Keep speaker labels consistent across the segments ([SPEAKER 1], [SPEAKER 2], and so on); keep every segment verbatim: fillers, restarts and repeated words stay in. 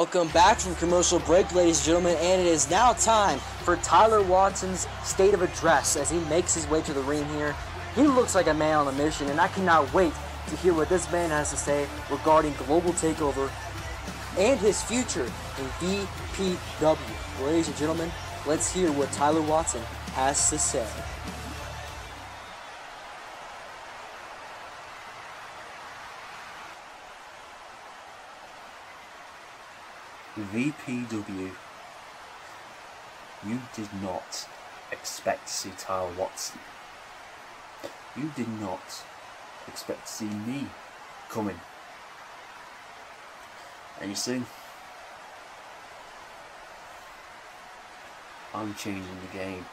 [SPEAKER 1] Welcome back from commercial break, ladies and gentlemen, and it is now time for Tyler Watson's state of address as he makes his way to the ring here. He looks like a man on a mission, and I cannot wait to hear what this man has to say regarding Global Takeover and his future in V P W. Ladies and gentlemen, let's hear what Tyler Watson has to say.
[SPEAKER 2] V P W, you did not expect to see Tyler Watson. You did not expect to see me coming. And you see, I'm changing the game.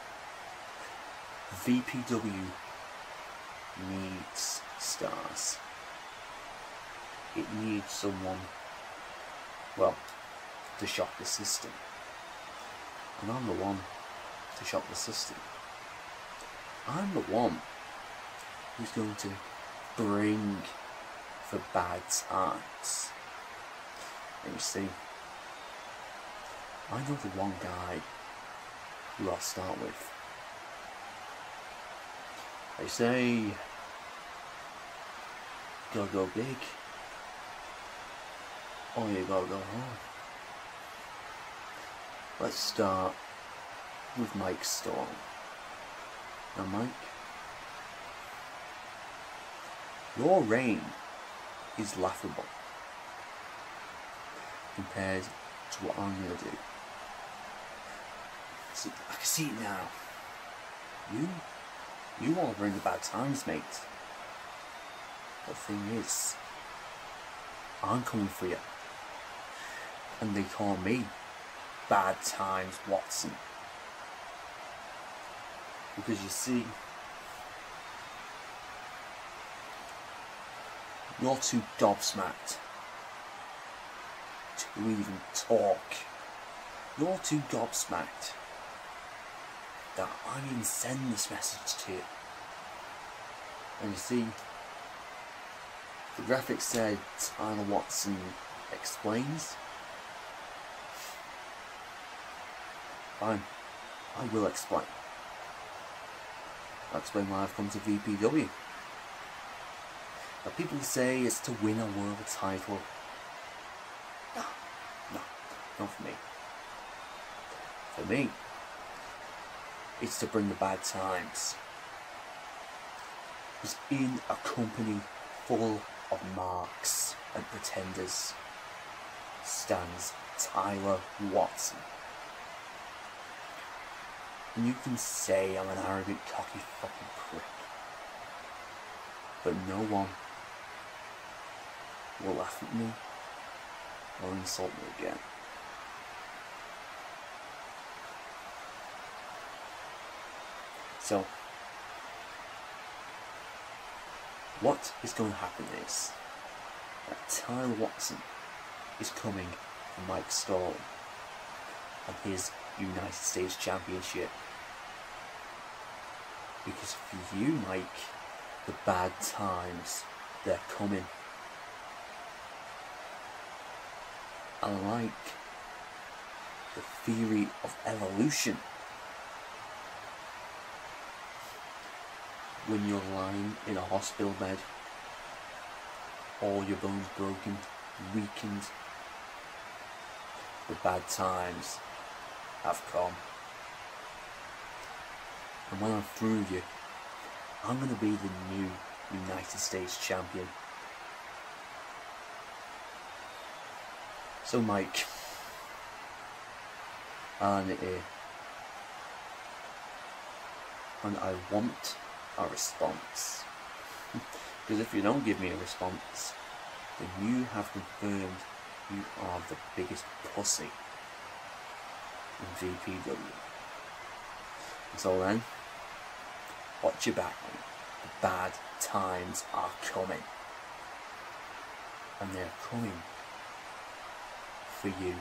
[SPEAKER 2] V P W needs stars. It needs someone, well, to shock the system. And I'm the one to shock the system. I'm the one who's going to bring the bad times. And you see, I know the one guy who I'll start with. They say, gotta go big, or you gotta go home. Let's start with Mike Storm. Now Mike, your reign is laughable compared to what I'm going to do. See, I can see it now. You, you want to bring the bad times, mate. The thing is, I'm coming for you. And they call me Bad Times Watson. Because you see, you're too gobsmacked to even talk. You're too gobsmacked that I even send this message to you. And you see, the graphic said Tyler Watson explains. Fine, I will explain. I'll explain why I've come to V P W. Now people say it's to win a world title. No, no, not for me. For me, it's to bring the bad times. Because in a company full of marks and pretenders stands Tyler Watson. And you can say I'm an arrogant, cocky fucking prick, but no one will laugh at me or insult me again. So, what is going to happen is that Tyler Watson is coming for Mike Storm and his United States Championship. Because for you, Mike, the bad times, they're coming. I like the theory of evolution. When you're lying in a hospital bed, all your bones broken, weakened, the bad times have come. And when I'm through with you, I'm going to be the new United States Champion. So Mike, I'm here. And I want a response. Because if you don't give me a response, then you have confirmed you are the biggest pussy in V P W. Until then, watch your back, mate. The bad times are coming. And they're coming for you.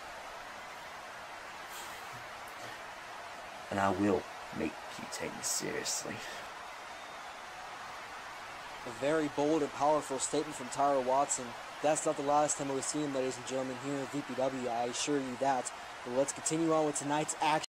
[SPEAKER 2] And I will make you take me seriously.
[SPEAKER 1] A very bold and powerful statement from Tyler Watson. That's not the last time we'll see him, ladies and gentlemen, here at V P W, I assure you that. But let's continue on with tonight's action.